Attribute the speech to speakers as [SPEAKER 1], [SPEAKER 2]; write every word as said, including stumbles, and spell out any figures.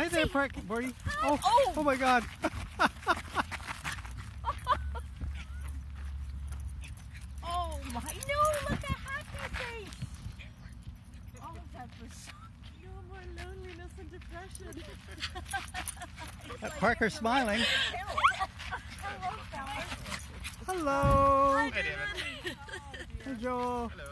[SPEAKER 1] Hi there, Park, Borty. Oh,
[SPEAKER 2] Oh.
[SPEAKER 1] oh my God.
[SPEAKER 2] Oh my, no, look at happy face. Oh, that was so cute.
[SPEAKER 3] No more loneliness and depression.
[SPEAKER 1] Uh, Parker's smiling.
[SPEAKER 2] Hello, guys.
[SPEAKER 1] Hello.
[SPEAKER 3] Hi, David.
[SPEAKER 1] Hey, Joel.
[SPEAKER 4] Hello.